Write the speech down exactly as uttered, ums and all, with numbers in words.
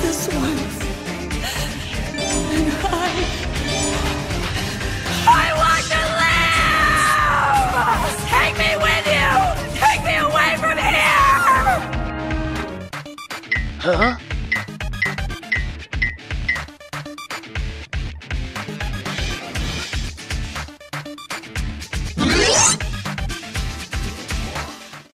this once. And I... I want to live! Take me with you! Take me away from here! Huh?